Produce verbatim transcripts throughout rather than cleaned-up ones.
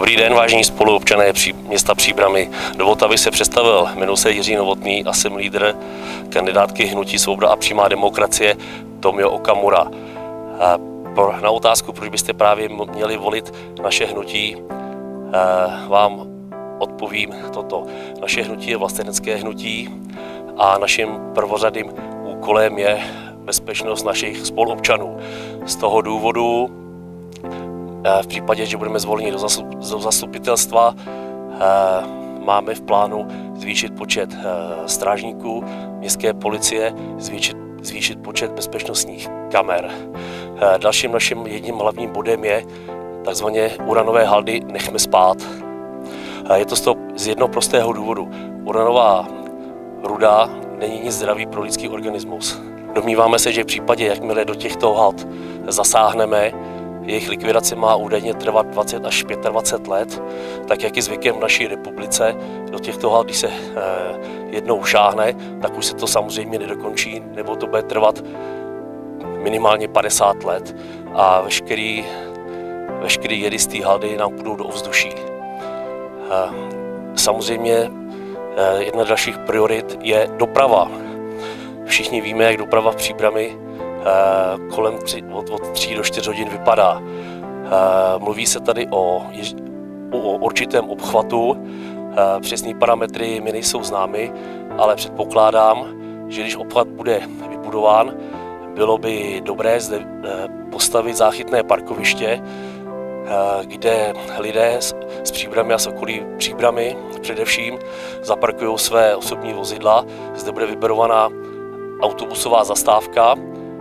Dobrý den, vážení spoluobčané města Příbrami. Dovolte, abych se představil. Jmenuji se Jiří Novotný a jsem lídr kandidátky Hnutí Svoboda a přímá demokracie Tomio Okamura. Na otázku, proč byste právě měli volit naše hnutí, vám odpovím toto. Naše hnutí je vlastenecké hnutí a naším prvořadým úkolem je bezpečnost našich spoluobčanů. Z toho důvodu v případě, že budeme zvoleni do zastupitelstva, máme v plánu zvýšit počet strážníků městské policie, zvýšit, zvýšit počet bezpečnostních kamer. Dalším naším jedním hlavním bodem je takzvané uranové haldy nechme spát. Je to z, toho, z jednoho prostého důvodu. Uranová ruda není nic zdravý pro lidský organismus. Domníváme se, že v případě, jakmile do těchto hald zasáhneme, jejich likvidace má údajně trvat dvacet až dvacet pět let, tak jak je zvykem v naší republice, do těchto hald, když se eh, jednou šáhne, tak už se to samozřejmě nedokončí, nebo to bude trvat minimálně padesát let a veškerý, veškerý jedy z té haldy nám půjdou do ovzduší. Eh, samozřejmě eh, jedna z dalších priorit je doprava. Všichni víme, jak doprava v Příbrami kolem tři, od, od tří do čtyř hodin vypadá. Mluví se tady o, o určitém obchvatu, přesné parametry mi nejsou známy, ale předpokládám, že když obchvat bude vybudován, bylo by dobré zde postavit záchytné parkoviště, kde lidé z Příbrami a z okolí Příbrami především zaparkují své osobní vozidla. Zde bude vybudovaná autobusová zastávka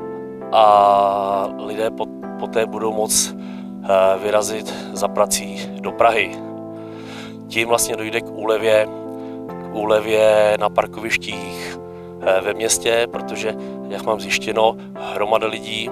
a lidé poté budou moct vyrazit za prací do Prahy. Tím vlastně dojde k úlevě, k úlevě na parkovištích ve městě, protože, jak mám zjištěno, hromada lidí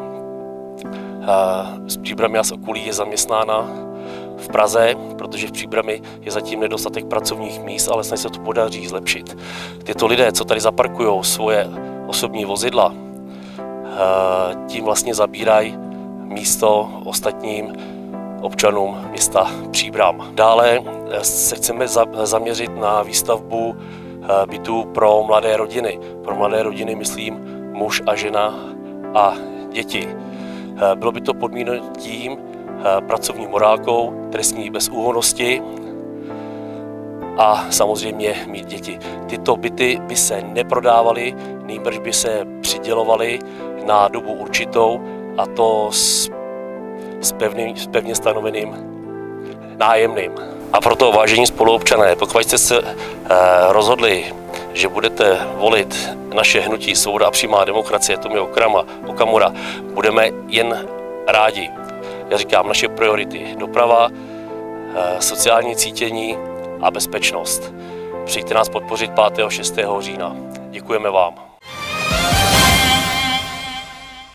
z Příbrami a z okolí je zaměstnána v Praze, protože v Příbrami je zatím nedostatek pracovních míst, ale snad se to podaří zlepšit. Tyto lidé, co tady zaparkují svoje osobní vozidla, tím vlastně zabírají místo ostatním občanům města Příbram. Dále se chceme zaměřit na výstavbu bytů pro mladé rodiny. Pro mladé rodiny myslím muž a žena a děti. Bylo by to podmíněno tím pracovní morálkou, trestní bezúhonnosti a samozřejmě mít děti. Tyto byty by se neprodávaly, nýbrž by se přidělovaly na dobu určitou, a to s, s, pevným, s pevně stanoveným nájemným. A proto, vážení spoluobčané, pokud jste se eh, rozhodli, že budete volit naše hnutí Svoboda a přímá demokracie Tomio Okamura, budeme jen rádi. Já říkám, naše priority: doprava, eh, sociální cítění a bezpečnost. Přijďte nás podpořit pátého a šestého října. Děkujeme vám.